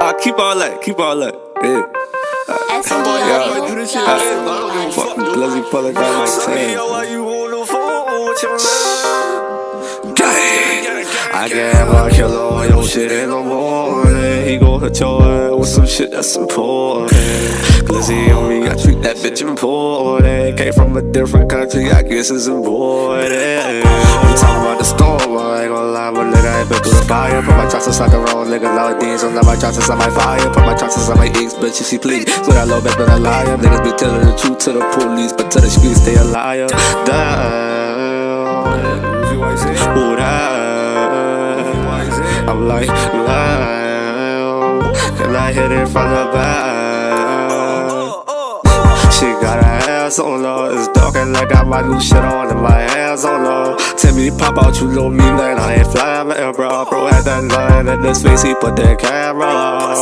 Keep all that, yeah. Fuck Glizzy Puller got like 10. I can have a killer on your shit in the morning. He gon' hit your ass with some shit that's important. Glizzy on me, I treat that bitch important. Came from a different country, I guess it's important. I'm talking about the storm, I ain't gon' lie, but nigga, I ain't been through the fire. Put my trust inside the road, nigga, loud D's. So now my trust inside my fire. Put my trust inside my eggs, bitch, if she please. So that low bitch been a liar. Niggas be telling the truth to the police, but to the streets, they a liar. Damn. Ooh, damn. I'm like, damn. Can I hit it from the back? She got her ass on her. It's dark and I got my new shit on and my hands on her. Tell me pop out, you know me, man. I ain't flying, man, bro. Bro had that line in his face, he put that camera.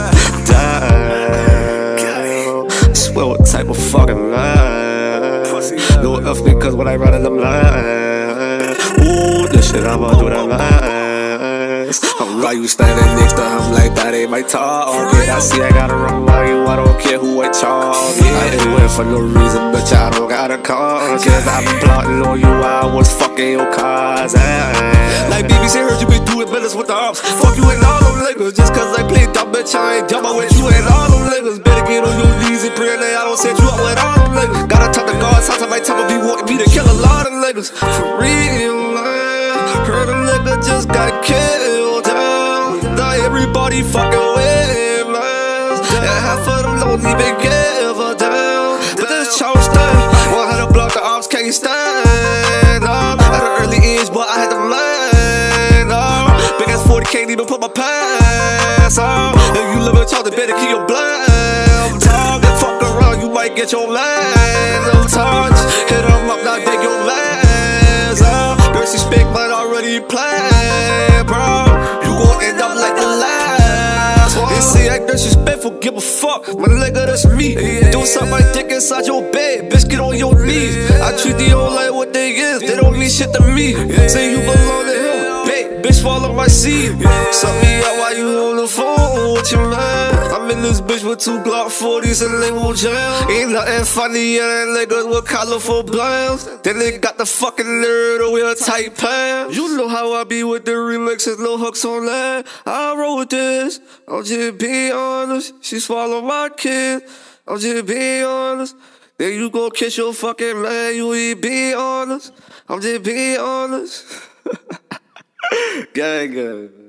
Damn. Swear what type of fucking line. No F because when I run in them lines. Ooh, this shit I'ma do that line. I'm like you standing next to him like that ain't my target. I see I gotta remind you, I don't care who I target. I ain't win for no reason, bitch, I don't got a cause. Cause I been plotting on you, I was fucking your cars. Like BBC heard you been doing business with the ops. Fuck you and all them niggas, just cause I play dumb, bitch, I ain't dumb with you and all them niggas. Better get on your knees and pray that I don't set you up with all them niggas. Gotta talk to God, sometimes my time be wanting me to kill a lot of niggas. For real, man. Heard a nigga just got killed down. Now everybody fucking with man. And half of them don't even give a damn. But this Charles stand, 100 block the ops can't stand up. At an early age, but I had to man up. Big ass 40 can't even put my pants up. If you live in Charles, better keep your blind dog. Fuck around, you might get your land touch. Hit them up, now take your lands up. Disrespect might already planned, bro. You gon' end up like the last one. They say I disrespectful, give a fuck. My nigga, that's me. Do something I dick inside your bed, bitch, get on your knees. I treat the old like what they is, they don't mean shit to me. Say you belong to him, bitch, follow my seed. Suck me out while you on the phone with your man. I'm in this bitch with 2 Glock 40s and they will jam. Ain't nothing funny than niggas with colorful blinds. Then they got the fucking nerd to wear tight pants. You know how I be with the remixes, no hooks on that. I wrote this, I'll just be honest. She swallowed my kid, I'll just be honest. Then you gon' kiss your fucking man, you ain't be honest. I'm just be honest. Gang.